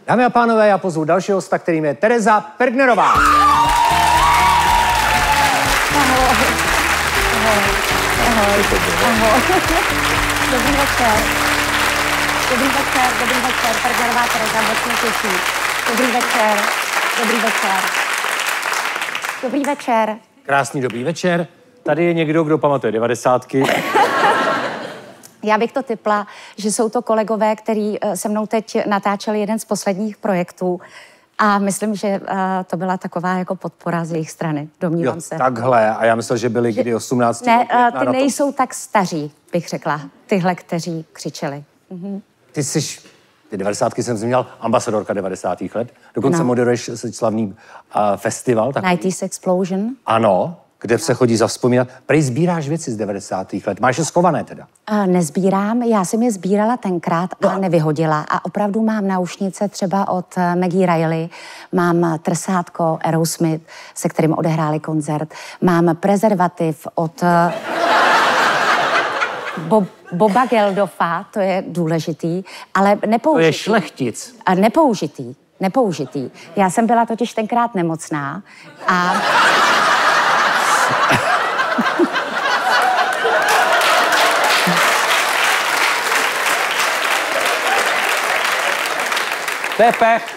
Dámy a pánové, já pozvu dalšího hosta, kterým je Tereza Pergnerová. Ahoj. Ahoj. Ahoj. Ahoj. Dobrý večer. Dobrý večer, dobrý večer. Pergnerová Tereza, moc mě těší. Dobrý večer, dobrý večer. Dobrý večer. Krásný dobrý večer. Tady je někdo, kdo pamatuje 90. Já bych to tipla, že jsou to kolegové, kteří se mnou teď natáčeli jeden z posledních projektů a myslím, že to byla taková jako podpora z jejich strany, domnívám se. Takhle, a já myslel, že byli kdy 18. Ne, ty nejsou tak staří, bych řekla, tyhle, kteří křičeli. Ty jsi, ty 90. jsem zmínil, ambasadorka 90. let, dokonce moderuješ slavný festival. 90s Explosion. Ano, kde se chodí zavzpomínat. Prej sbíráš věci z 90. let. Máš je schované teda? Nezbírám, já jsem je sbírala tenkrát a nevyhodila. A opravdu mám náušnice třeba od Maggie Riley, mám trsátko Aerosmith, se kterým odehráli koncert, mám prezervativ od Boba Geldoffa, to je důležitý, ale nepoužitý. To je šlechtic. Nepoužitý. Já jsem byla totiž tenkrát nemocná a... To je pech.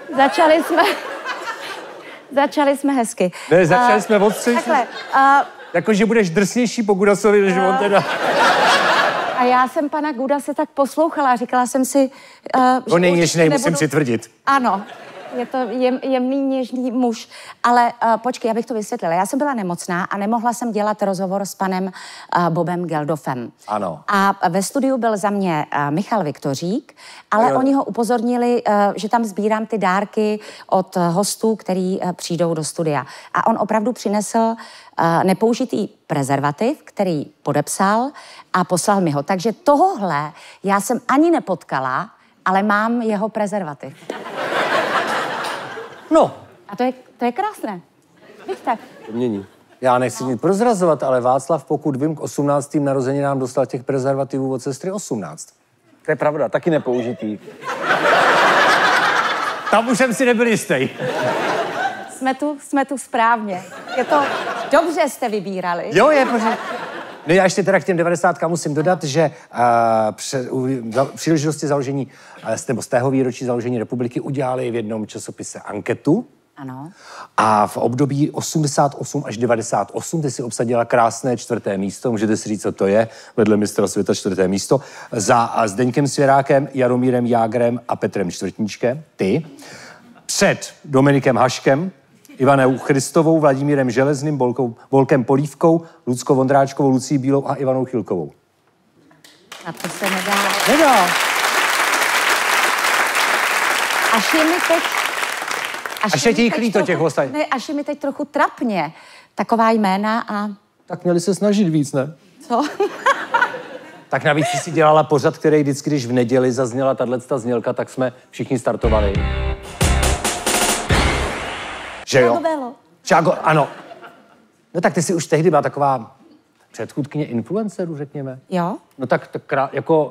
Začali jsme hezky. Ne, začali jsme odstřižit. Takhle. Jakože budeš drsnější po Gudasovi, než on teda. A já jsem pana Gudase tak poslouchala a říkala jsem si... On je něžnej, musím přitvrdit. Ano, je to jemný, něžný muž. Ale počkej, já bych to vysvětlila. Já jsem byla nemocná a nemohla jsem dělat rozhovor s panem Bobem Geldoffem. Ano. A ve studiu byl za mě Michal Viktořík, ale oni ho upozornili, že tam sbírám ty dárky od hostů, který přijdou do studia. A on opravdu přinesl nepoužitý prezervativ, který podepsal a poslal mi ho. Takže tohohle já jsem ani nepotkala, ale mám jeho prezervativ. No. A to je krásné. Víš tak? To mění. Já nechci nic prozrazovat, ale Václav, pokud vím, k 18. narozeninám dostal těch prezervativů od sestry 18. To je pravda, taky nepoužitý. Tam už jsem si nebyl jistý. Jsme tu správně. Je to... Dobře jste vybírali. Jo, je pořád. No já ještě teda k těm 90. musím dodat, že u příležitosti založení, nebo z tého výročí založení republiky udělali v jednom časopise anketu. Ano. A v období 88 až 98 ty si obsadila krásné 4. místo, můžete si říct, co to je, vedle mistra světa 4. místo, za Zdeňkem Svěrákem, Jaromírem Jágrem a Petrem Čtvrtníčkem, ty, před Dominikem Haškem, Ivanou Christovou, Vladimírem Železným, Volkem Polívkou, Luckou Vondráčkovou, Lucí Bílou a Ivanou Chilkovou. A to se nedá. Nedá. Až je ti jich líto těch ostatních. Ne, až je mi teď trochu trapně. Taková jména a... Tak měli se snažit víc, ne? Co? Tak navíc si dělala pořad, který vždycky, když v neděli zazněla tato znělka, tak jsme všichni startovali. Že jo? Čágo, ano. No tak ty jsi už tehdy byla taková předchůdkyně influencerů, řekněme. Jo? No tak jako...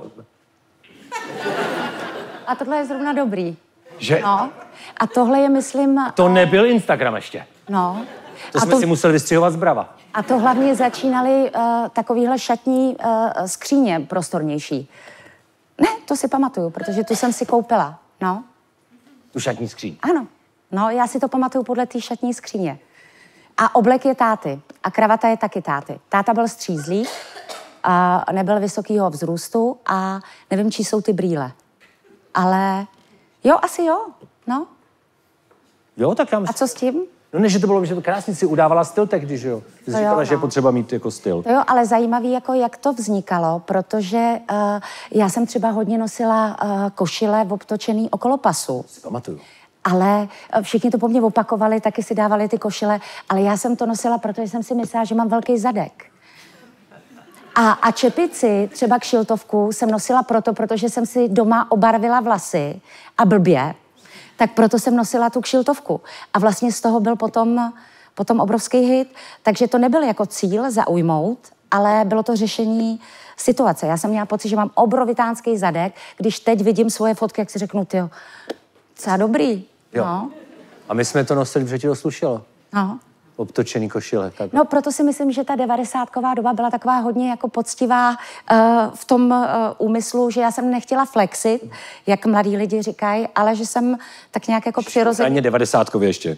A tohle je zrovna dobrý. Že? No. A tohle je, myslím... To nebyl Instagram ještě. No. To jsme si museli vystřihovat zbrava. A to hlavně začínaly takovýhle šatní skříně prostornější. Ne, to si pamatuju, protože tu jsem si koupila. No. Tu šatní skříň. Ano. No, já si to pamatuju podle té šatní skříně. A oblek je táty. A kravata je taky táty. Táta byl střízlý, a nebyl vysokýho vzrůstu a nevím, čí jsou ty brýle. Ale jo, asi jo, no. Jo, tak tam... A co s tím? No ne, že to bylo, že to krásně si udávala styl tehdy, že jo? Ty jsi říkala, že je potřeba mít jako styl. To jo, ale zajímavý, jako jak to vznikalo, protože já jsem třeba hodně nosila košile obtočený okolo pasu. Si pamatuju. Ale všichni to po mně opakovali, taky si dávali ty košile, ale já jsem to nosila, protože jsem si myslela, že mám velký zadek. A čepici, třeba kšiltovku, jsem nosila protože jsem si doma obarvila vlasy a blbě, tak proto jsem nosila tu kšiltovku. A vlastně z toho byl potom obrovský hit, takže to nebyl jako cíl zaujmout, ale bylo to řešení situace. Já jsem měla pocit, že mám obrovitánský zadek, když teď vidím svoje fotky, jak si řeknu, tyjo, Docela dobrý. Jo. No. A my jsme to nosili, protože ti to slušelo. No. Obtočený košile. Tak. No, proto si myslím, že ta 90ková doba byla taková hodně jako poctivá v tom úmyslu, že já jsem nechtěla flexit, jak mladí lidi říkají, ale že jsem tak nějak jako přirozeně... Ani 90kově ještě.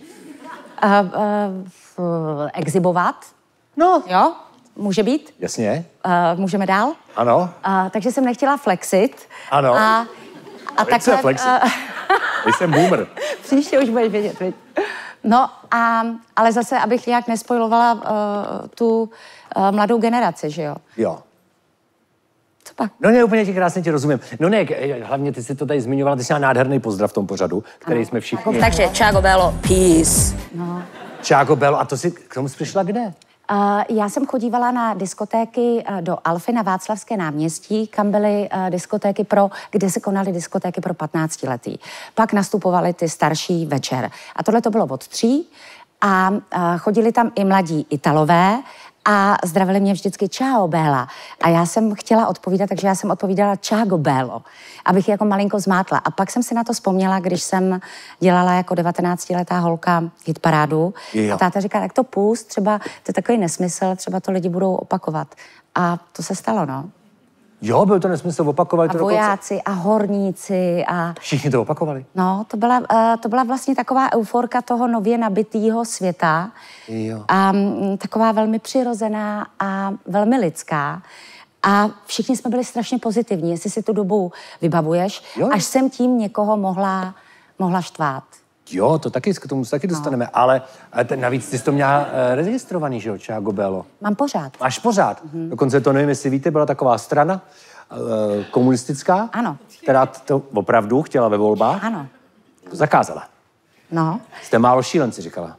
Exhibovat. No. Jo, může být. Jasně. Můžeme dál. Ano. Takže jsem nechtěla flexit. Ano. A takhle... Flexit. Jsem boomer. Příště už budeš vědět, viď? No, ale zase, abych nějak nespojilovala tu mladou generaci, že jo? Jo. Co pak? No ne, úplně ti krásně ti rozumím. No ne, hlavně ty jsi to tady zmiňovala, ty jsi měla nádherný pozdrav v tom pořadu, který jsme všichni... Takže Čágo Bello, peace. No. Čágo Bello, a to si k tomu jsi přišla kde? Já jsem chodívala na diskotéky do Alfy na Václavské náměstí, kam byly diskotéky kde se konaly diskotéky pro 15letý. Pak nastupovaly ty starší večer. A tohle to bylo od 3 a chodili tam i mladí Italové a zdravili mě vždycky Ciao Bella. A já jsem chtěla odpovídat, takže já jsem odpovídala Čágo Bello, abych jako malinko zmátla. A pak jsem si na to vzpomněla, když jsem dělala jako 19letá holka hitparádu. Jo. A táta říká, tak to pust, třeba to je takový nesmysl, třeba to lidi budou opakovat. A to se stalo, no. Jo, byl to nesmysl, opakovali to dokonce. A vojáci a horníci a... Všichni to opakovali? No, to byla vlastně taková euforka toho nově nabitýho světa. Jo. A taková velmi přirozená a velmi lidská. A všichni jsme byli strašně pozitivní, jestli si tu dobu vybavuješ, jo. Až jsem tím někoho mohla štvát. Jo, k tomu se taky dostaneme, ale navíc ty jsi to měla registrovaný, že jo, Čágo Bello? Mám pořád. Máš pořád. Dokonce to nevím, jestli víte, byla taková strana komunistická, ano. Která to opravdu chtěla ve volbách. Ano. To zakázala. No. Jste málo šílenci, říkala.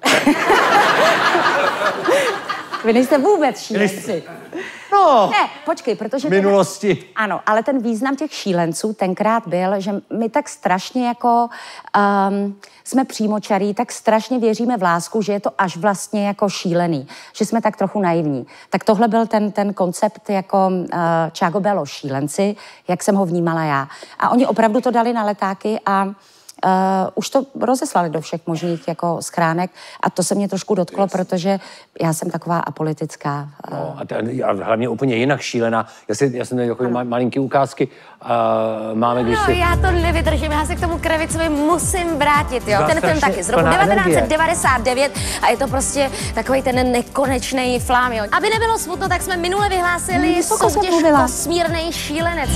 Vy nejste vůbec šílenci. No, ne, počkej, protože... minulosti. Ano, ale ten význam těch šílenců tenkrát byl, že my tak strašně jako jsme přímočarí, tak strašně věříme v lásku, že je to až vlastně jako šílený, že jsme tak trochu naivní. Tak tohle byl ten koncept jako Čágo Bello šílenci, jak jsem ho vnímala já. A oni opravdu to dali na letáky a už to rozeslali do všech možných jako schránek a to se mě trošku dotklo, protože já jsem taková apolitická. No, a hlavně úplně jinak šílená. Já jsem tady takový malinký ukázky. Máme, když No, já to nevydržím, já se k tomu Kravicovi musím vrátit, jo. Ten film taky z roku 1999 a je to prostě takový ten nekonečný flám, jo. Aby nebylo smutno, tak jsme minule vyhlásili soutěž Kosmírnej šílenec.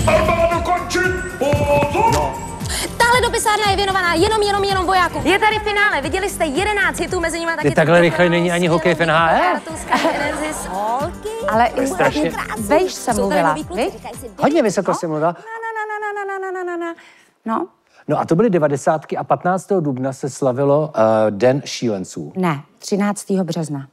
Tahle dopisárna je věnovaná jenom vojákům. Je tady finále, viděli jste 11 hitů, mezi nimi taky... Ty takhle rychle není ani hokej v NHL? Ale vejš jsem mluvila, hodně vysoko jsem mluvila. No a to byly 90. a 15. dubna se slavilo Den šílenců. Ne, 13. března.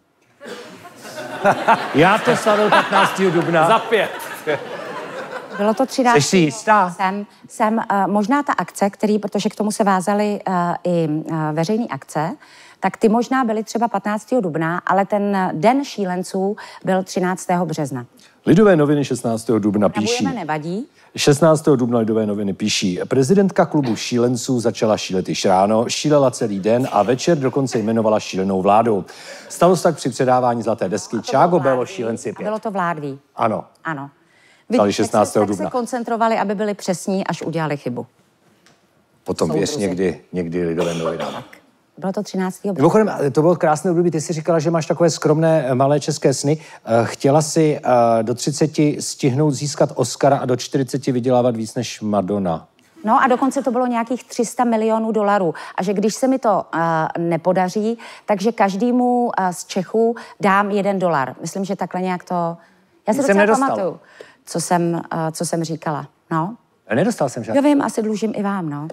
Já to slavil 15. dubna. Za 5. Bylo to 13. Jsi si jistá? Jsem možná ta akce, protože k tomu se vázaly i veřejné akce, tak ty možná byly třeba 15. dubna, ale ten Den šílenců byl 13. března. Lidové noviny 16. dubna píší. Nevadí. 16. dubna Lidové noviny píší. Prezidentka klubu šílenců začala šílet již ráno, šílela celý den a večer dokonce jmenovala šílenou vládu. Stalo se tak při předávání zlaté desky Čágo Bello šílenci 5. Bylo to vládví. Ano. Ano. Stali 16. Tak dubna. se koncentrovali, aby byli přesní, až udělali chybu. Potom věř někdy Lidové noviny. Bylo to 13. března. Mimochodem, to bylo krásné období. Ty jsi říkala, že máš takové skromné malé české sny. Chtěla si do 30 stihnout získat Oscara a do 40 vydělávat víc než Madonna. No a dokonce to bylo nějakých $300 milionů. A že když se mi to nepodaří, takže každému z Čechů dám $1. Myslím, že takhle nějak to... Já si docela pamatuju, co jsem říkala. No. Nedostal jsem žádný. Já vím, asi dlužím i vám, no.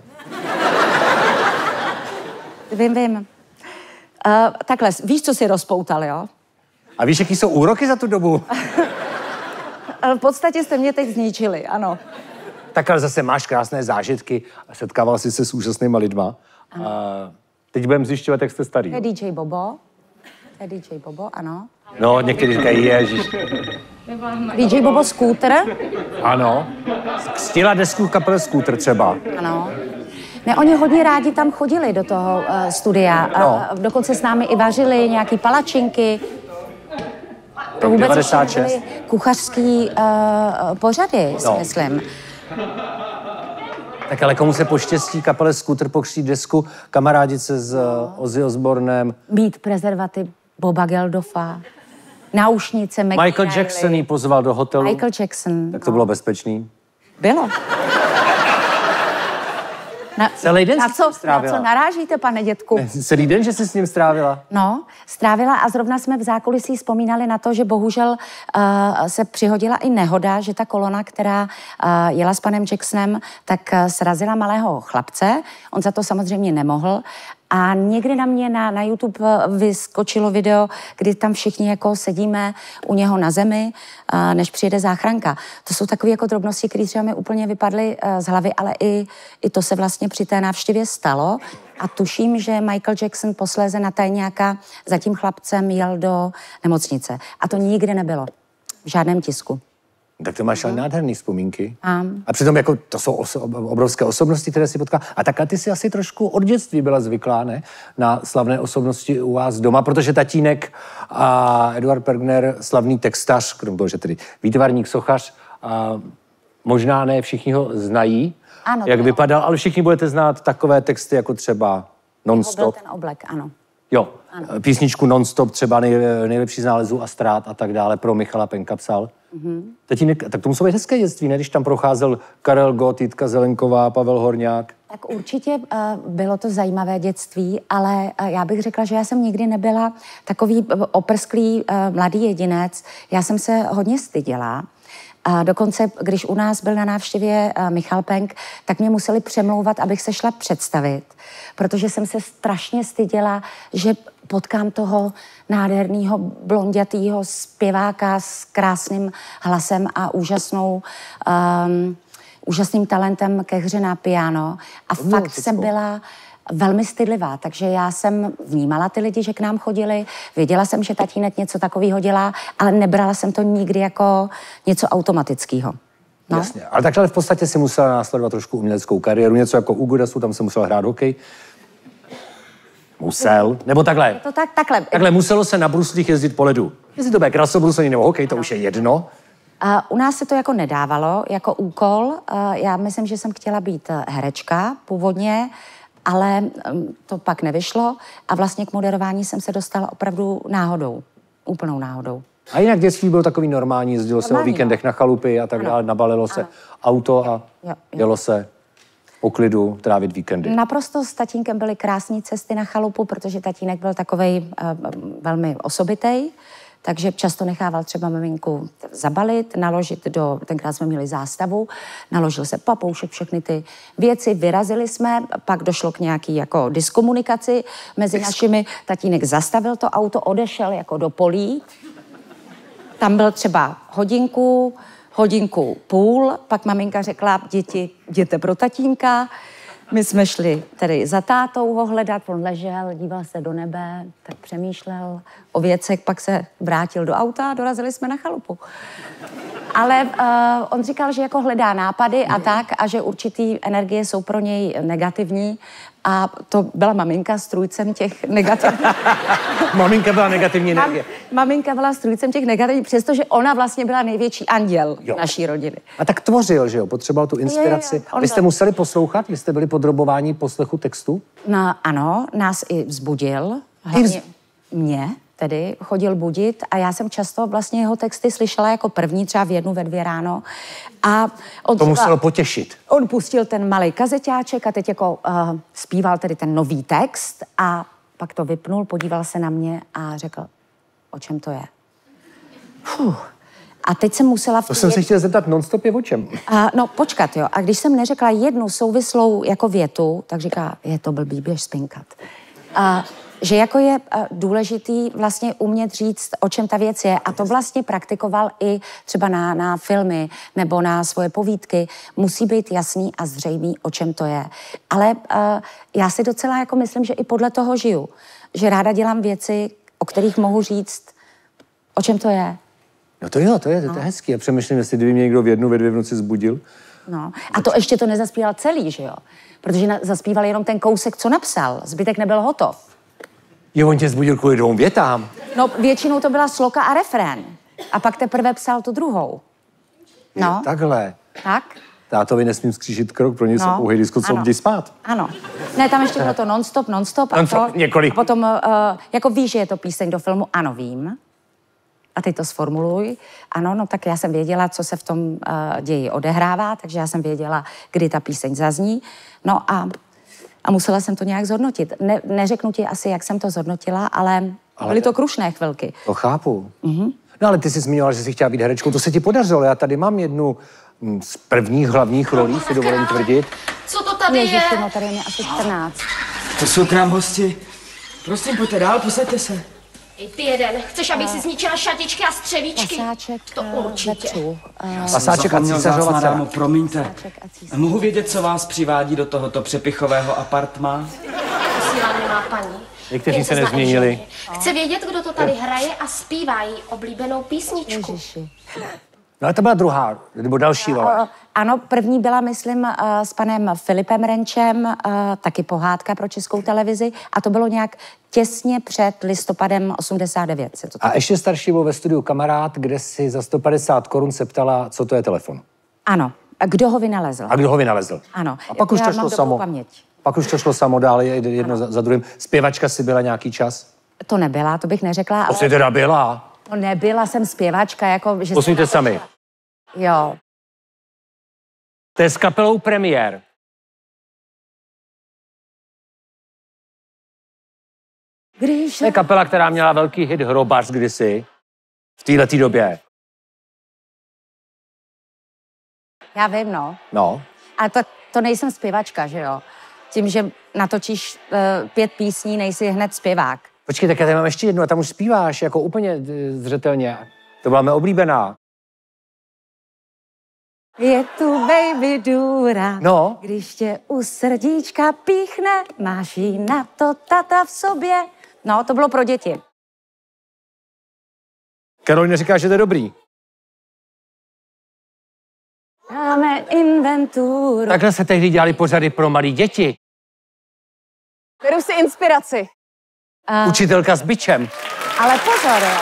Vím. Takhle, víš, co si rozpoutal, jo? A víš, jaký jsou úroky za tu dobu? V podstatě jste mě teď zničili, ano. Tak ale zase máš krásné zážitky a setkával jsi se s úžasnýma lidma. Teď budeme zjišťovat, jak jste starý. To je DJ Bobo. Ano. No, někteří říkají, ježiš. DJ Bobo Scooter. Ano. Stila desku kapele Scooter třeba. Ano. Ne, oni hodně rádi tam chodili do toho studia. No. Dokonce s námi i vařili nějaký palačinky. To vůbec 96. byly kuchařský pořady, si myslím. Tak ale komu se poštěstí kapele Scooter pokřít desku, kamarádit se s Ozzy Osbournem. Mít prezervativ Boba Geldofa, náušnice Michael Jackson jí pozval do hotelu. Michael Jackson. Tak to bylo bezpečný. Bylo. Celý den na jsi s ním co strávila? narážíte, pane dětku? Celý den, že jsi s ním strávila? No, strávila a zrovna jsme v zákulisí vzpomínali na to, že bohužel se přihodila i nehoda, že ta kolona, která jela s panem Jacksonem, tak srazila malého chlapce. On za to samozřejmě nemohl. A někdy na mě na YouTube vyskočilo video, kdy tam všichni jako sedíme u něho na zemi, než přijede záchranka. To jsou takové jako drobnosti, které třeba mi úplně vypadly z hlavy, ale i to se vlastně při té návštěvě stalo. A tuším, že Michael Jackson posléze na tajňáka za tím chlapcem jel do nemocnice. A to nikdy nebylo. V žádném tisku. Tak to máš ale nádherný vzpomínky. Mám. A přitom jako to jsou obrovské osobnosti, které si potká. A takhle ty si asi trošku od dětství byla zvyklá, ne? Na slavné osobnosti u vás doma, protože tatínek a Eduard Pergner, slavný textař, krom toho, že tedy výtvarník, sochař, a možná ne všichni ho znají, Ano, jak vypadal, ale všichni budete znát takové texty jako třeba Non-stop. Byl ten oblek, ano. Jo, ano. Písničku Non-stop, třeba nejlepší z nálezů a ztrát a tak dále, pro Michala Penka psal. Tatínek, tak to muselo být hezké dětství, ne? Když tam procházel Karel Gott, Jitka Zelenková, Pavel Horňák. Tak určitě bylo to zajímavé dětství, ale já bych řekla, že já jsem nikdy nebyla takový oprsklý mladý jedinec. Já jsem se hodně styděla. A dokonce, když u nás byl na návštěvě Michal Penk, tak mě museli přemlouvat, abych se šla představit, protože jsem se strašně styděla, že potkám toho nádherného blondětýho zpěváka s krásným hlasem a úžasným talentem ke hře na piano. A fakt jsem byla velmi stydlivá, takže já jsem vnímala ty lidi, že k nám chodili, věděla jsem, že tatínek něco takového dělá, ale nebrala jsem to nikdy jako něco automatického. No? Jasně, ale takhle v podstatě si musela následovat trošku uměleckou kariéru, něco jako u Godasu, tam se musela hrát hokej. Musel, nebo takhle. To takhle. Takhle muselo se na bruslích jezdit po ledu. Jestli to bude krasobruslení nebo hokej, to už je jedno. U nás se to jako nedávalo, jako úkol. Já myslím, že jsem chtěla být herečka původně, ale to pak nevyšlo a vlastně k moderování jsem se dostala opravdu náhodou, úplnou náhodou. A jinak dětství bylo takový normální, jezdilo se o víkendech na chalupy a tak dále, nabalilo se auto a jelo se po klidu trávit víkendy. Naprosto s tatínkem byly krásné cesty na chalupu, protože tatínek byl takovej velmi osobitej, takže často nechával třeba maminku zabalit, naložit tenkrát jsme měli zástavu, naložil se papoušek, všechny ty věci, vyrazili jsme, pak došlo k nějaký jako diskomunikaci mezi našimi, tatínek zastavil to auto, odešel jako do polí, tam byl třeba hodinku půl, pak maminka řekla, děti, jděte pro tatínka. My jsme šli tedy za tátou ho hledat, on ležel, díval se do nebe, tak přemýšlel o věcech, pak se vrátil do auta a dorazili jsme na chalupu. Ale on říkal, že jako hledá nápady a tak a že určitý energie jsou pro něj negativní a to byla maminka strůjcem těch negativních. Maminka byla negativní energie. Maminka byla strůjcem těch negativních, přestože ona vlastně byla největší anděl naší rodiny. A tak tvořil, že jo? Potřeboval tu inspiraci. Vy jste museli poslouchat? Vy jste byli podrobováni poslechu textu? No ano, nás i vzbudil. Hlavně mě tedy chodil budit a já jsem často vlastně jeho texty slyšela jako první, třeba v 1, ve 2 ráno. A on to muselo potěšit. On pustil ten malý kazeťáček a teď jako zpíval tedy ten nový text a pak to vypnul, podíval se na mě a řekl, o čem to je. A teď jsem musela... To jsem se chtěla zeptat, Non-stop je o čem? No počkat, jo. A když jsem neřekla jednu souvislou jako větu, tak říká, je to blbý, běž spinkat. Že jako je důležitý vlastně umět říct, o čem ta věc je. A to vlastně praktikoval i třeba na filmy nebo na svoje povídky. Musí být jasný a zřejmý, o čem to je. Ale já si docela jako myslím, že i podle toho žiju. Že ráda dělám věci, o kterých mohu říct, o čem to je. No to jo, to je hezký. Já přemýšlím, jestli kdyby mě někdo v 1, ve 2 v noci zbudil No. A to ještě to nezaspíval celý, že jo? Protože zaspíval jenom ten kousek, co napsal. Zbytek nebyl hotov. Jo, on tě zbudil kvůli 2 větám. No, většinou to byla sloka a refrén. A pak teprve psal tu druhou. No. Je, takhle. Tak? Tátovi nesmím skřížit krok, pro něj jsou pouhý disko, co jdi spát. Ano. Ne, tam ještě bylo to non-stop a to. Několik. A potom, jako víš, že je to píseň do filmu? Ano, vím. A ty to sformuluj. Ano, no tak já jsem věděla, co se v tom ději odehrává, takže já jsem věděla, kdy ta píseň zazní. No a musela jsem to nějak zhodnotit. Neřeknu ti asi, jak jsem to zhodnotila, ale byly to krušné chvilky. To chápu. No ale ty jsi zmínila, že jsi chtěla být herečkou, to se ti podařilo. Já tady mám jednu z prvních hlavních rolí, si dovolím tvrdit. Co to tady Ježiši, je? no tady je mi asi 14. To jsou k nám hosti. Prosím, pojďte dál, posaďte se. I ty jeden. Chceš, abych si zničila šatičky a střevíčky? Pasáček, To určitě. Pasáček a císařova dcera. Promiňte. Mohu vědět, co vás přivádí do tohoto přepichového apartma? Posílá mě má paní. Někteří Jen se to zná nezměnili. ženy. Chce vědět, kdo to tady hraje a zpívá jí oblíbenou písničku. Ježiši. No ale to byla druhá, nebo další role. Ano, první byla, myslím, s panem Filipem Renčem, taky pohádka pro Českou televizi a to bylo nějak těsně před listopadem 89. Se to A ještě starší byl ve studiu Kamarád, kde si za 150 korun se ptala, co to je telefon. Ano. A kdo ho vynalezl? A kdo ho vynalezl? Ano. A pak už Já to mám šlo dobrou samo. paměť. Pak už to šlo samo dál, jedno za druhým. Zpěvačka si byla nějaký čas? To nebyla, to bych neřekla, To ale... si teda byla. No, nebyla jsem zpěvačka, jako... Že Posluňte sami. Jo. To je s kapelou Premiér. Když... To je kapela, která měla velký hit Hrobař kdysi. V této době. Já vím, no. No. A to nejsem zpěvačka, že jo? Tím, že natočíš 5 písní, nejsi hned zpěvák. Počkej, tak já tady mám ještě jednu a tam už zpíváš jako úplně zřetelně. To byla mé oblíbená. Je tu baby důra, No. když tě u srdíčka píchne, máš jí na to tata v sobě. No, to bylo pro děti. Karolina říká, že to je dobrý. Máme inventuru. Takhle se tehdy dělali pořady pro malé děti. Beru si inspiraci. Učitelka s bičem. Ale pozor, jo.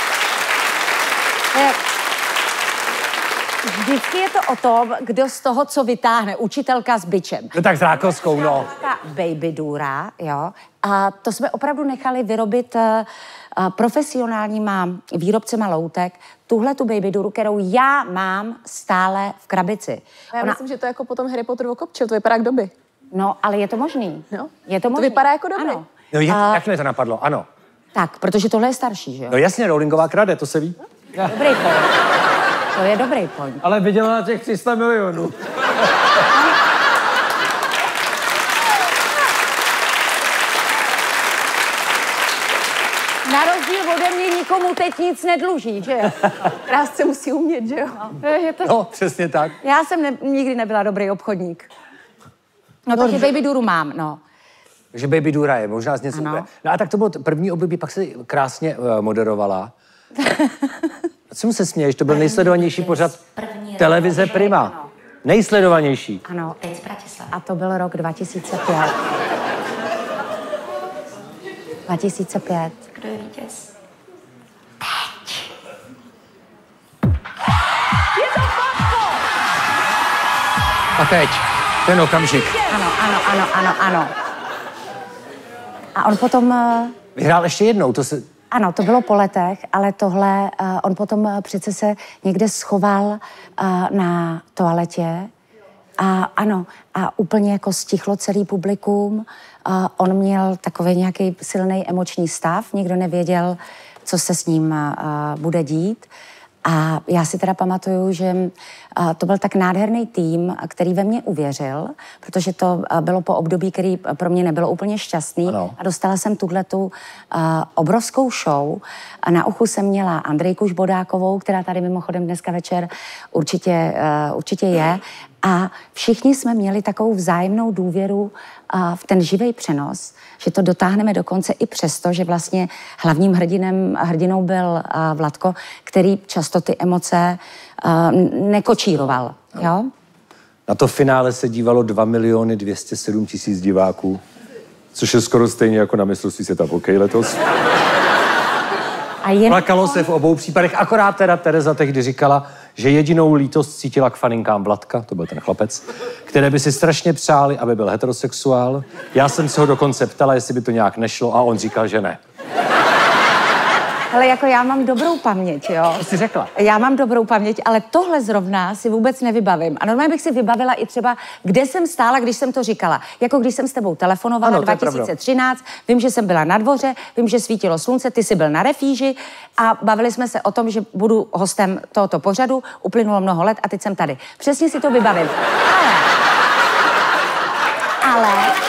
Vždycky je to o tom, kdo z toho, co vytáhne. Učitelka s bičem. No tak s Rákoskou, no. Ta baby důra, jo. A to jsme opravdu nechali vyrobit profesionálníma výrobcema loutek. Tuhle tu baby důru, kterou já mám stále v krabici. Já myslím, že to je jako potom Harry Potter okopčil, to vypadá jak doby. No, ale je to možný. No. Je to To možný. vypadá jako doby. Ano. No jak mě to napadlo, ano. Tak, protože tohle je starší, že jo? No jasně, Rowlingová krade, to se ví. Dobrý point. To je dobrý point. Ale viděla na těch 300 milionů. Na rozdíl ode mě nikomu teď nic nedluží, že jo? Krásce musí umět, že jo? Je to... No, přesně tak. Já jsem nikdy nebyla dobrý obchodník. No, takže baby důru mám, no. Takže Baby Dura je možná z něco Ano. úplně. No a tak to bylo první období, pak se krásně moderovala. A co mu se směješ? To byl nejsledovanější pořad televize Prima. Nejsledovanější. Ano. A to byl rok 2005. 2005. Kdo je vítěz? A teď, ten okamžik. Ano. A on potom... Vyhrál ještě jednou, to se... Ano, to bylo po letech, ale tohle, on potom přece se někde schoval na toaletě a ano, a úplně jako stichlo celý publikum. On měl takový nějaký silný emoční stav, nikdo nevěděl, co se s ním bude dít. A já si teda pamatuju, že to byl tak nádherný tým, který ve mě uvěřil, protože to bylo po období, který pro mě nebylo úplně šťastný. Ano. A dostala jsem tuhletu obrovskou show. A na uchu jsem měla Andrejku Žbodákovou, která tady mimochodem dneska večer určitě je. A všichni jsme měli takovou vzájemnou důvěru v ten živý přenos, že to dotáhneme do konce i přesto, že vlastně hlavním hrdinou byl Vladko, který často ty emoce nekočíroval, jo? Na to finále se dívalo 2 207 000 diváků, což je skoro stejně jako na mistrovství světa v hokeji letos. Plakalo se v obou případech, akorát teda Tereza tehdy říkala, že jedinou lítost cítila k faninkám Vladka, to byl ten chlapec, které by si strašně přáli, aby byl heterosexuál. Já jsem se ho dokonce ptala, jestli by to nějak nešlo, a on říkal, že ne. Ale jako já mám dobrou paměť, jo. Co jsi řekla? Já mám dobrou paměť, ale tohle zrovna si vůbec nevybavím. A normálně bych si vybavila i třeba, kde jsem stála, když jsem to říkala. Jako když jsem s tebou telefonovala 2013, vím, že jsem byla na dvoře, vím, že svítilo slunce, ty jsi byl na refíži a bavili jsme se o tom, že budu hostem tohoto pořadu. Uplynulo mnoho let a teď jsem tady. Přesně si to vybavím. Ale...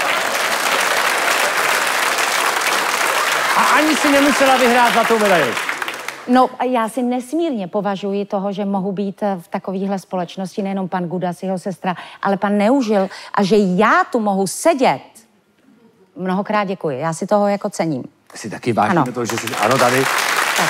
A ani si nemusela vyhrát zlatou medaili. No, já si nesmírně považuji toho, že mohu být v takovéhle společnosti, nejenom pan Gudas, jeho sestra, ale pan Neužil, a že já tu mohu sedět. Mnohokrát děkuji, já si toho jako cením. Jsi taky vážný toho, že jsi... Ano, tady. Tak.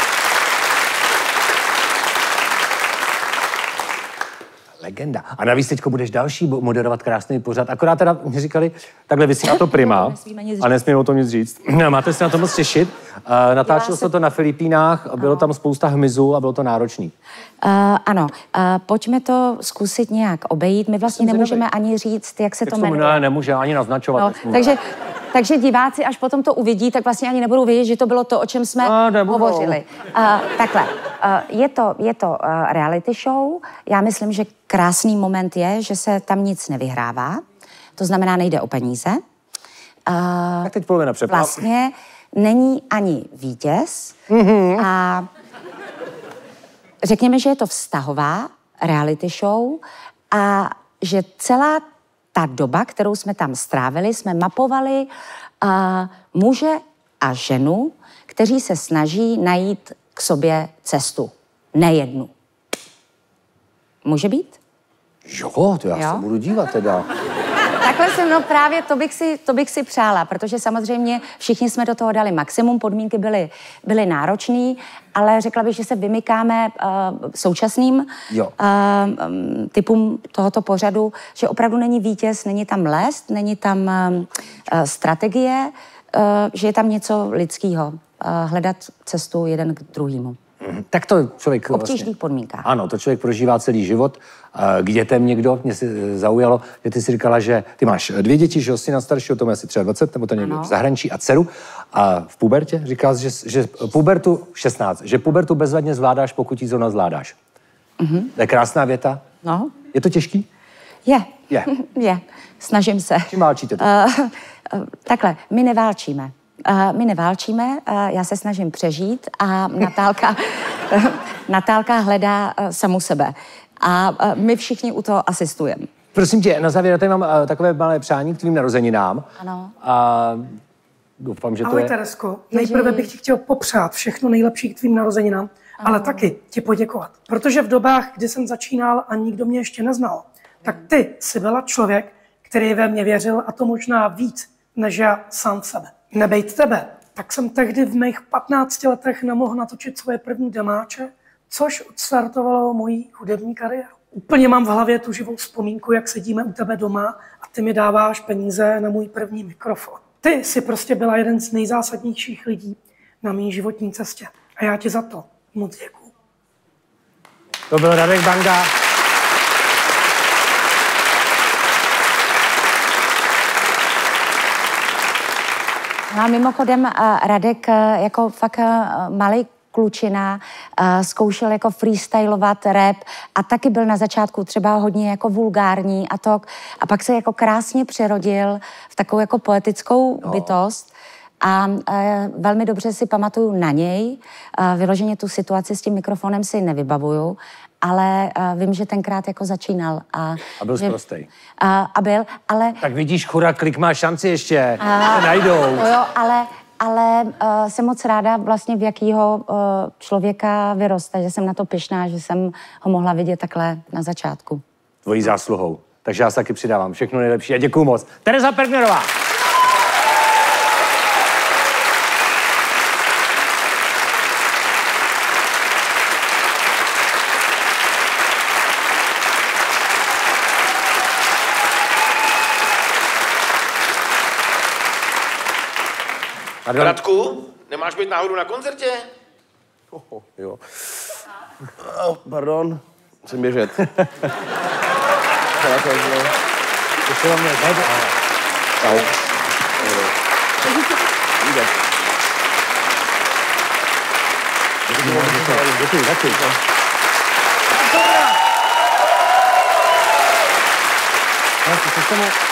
Legenda. A navíc teďko budeš další moderovat krásný pořad. Akorát teda mi říkali, takhle vysí na to Prima a nesmím o tom nic říct. Máte se na to moc těšit. Natáčelo se to na Filipínách, bylo tam spousta hmyzu a bylo to náročný. Ano, pojďme to zkusit nějak obejít. My vlastně nemůžeme ani říct, jak se to jmenuje. Ne, nemůže ani naznačovat. No, takže diváci, až potom to uvidí, tak vlastně ani nebudou vědět, že to bylo to, o čem jsme hovořili. Takhle, je to reality show. Já myslím, že krásný moment je, že se tam nic nevyhrává. To znamená, nejde o peníze. Tak teď polovina přepad. Vlastně není ani vítěz. A řekněme, že je to vztahová reality show a že celá ta doba, kterou jsme tam strávili, jsme mapovali muže a ženu, kteří se snaží najít k sobě cestu. Nejednu. Může být? Jo, to já se budu dívat teda. Takhle jsem, no právě to bych si přála, protože samozřejmě všichni jsme do toho dali maximum, podmínky byly náročné, ale řekla bych, že se vymykáme současným typům tohoto pořadu, že opravdu není vítěz, není tam lest, není tam strategie, že je tam něco lidského, hledat cestu jeden k druhému. Tak to člověk... V obtížných podmínkách. Ano, to člověk prožívá celý život. K dětem někdo, mě si zaujalo, že ty si říkala, že ty máš 2 děti, že syna staršího, tomu asi 23, nebo to někdo v zahraničí, a dceru. A v pubertě říkala, že pubertu 16, že pubertu bezvadně zvládáš, pokud ji zrovna zvládáš. To je krásná věta. No. Je to těžký? Je. Snažím se. Čím válčíte? Takhle, my neválčíme. Já se snažím přežít a Natálka hledá samu sebe. A my všichni u toho asistujeme. Prosím tě, na závěr tady mám takové malé přání k tvým narozeninám. Ano. A doufám, že to je... Ahoj, Teresko. Nejprve bych ti chtěl popřát všechno nejlepší k tvým narozeninám, ale taky ti poděkovat. Protože v dobách, kdy jsem začínal a nikdo mě ještě neznal, tak ty jsi byla člověk, který ve mě věřil, a to možná víc, než já sám v sebe. Nebejt tebe, tak jsem tehdy v mých 15 letech nemohl natočit svoje první demáče, což odstartovalo moji hudební kariéru. Úplně mám v hlavě tu živou vzpomínku, jak sedíme u tebe doma a ty mi dáváš peníze na můj první mikrofon. Ty jsi prostě byla jeden z nejzásadnějších lidí na mý životní cestě. A já ti za to moc děkuju. To byl Radek Banga. No a mimochodem Radek jako fakt malý klučina zkoušel jako freestylovat rap a taky byl na začátku třeba hodně jako vulgární a pak se jako krásně přerodil v takovou jako poetickou bytost a velmi dobře si pamatuju na něj. Vyloženě tu situaci s tím mikrofonem si nevybavuju, ale vím, že tenkrát jako začínal. A byl sprostej. Ale... Tak vidíš, chura, klik má šanci ještě, se najdou. Jo, ale jsem moc ráda vlastně, v jakýho člověka vyroste, že jsem na to pyšná, že jsem ho mohla vidět takhle na začátku. Tvojí zásluhou. Takže já se taky přidávám. Všechno nejlepší a děkuju moc. Tereza Pergnerová. Radku, nemáš být náhodou na koncertě? Jo. Pardon, musím běžet. Ahoj. Děkuji, taky.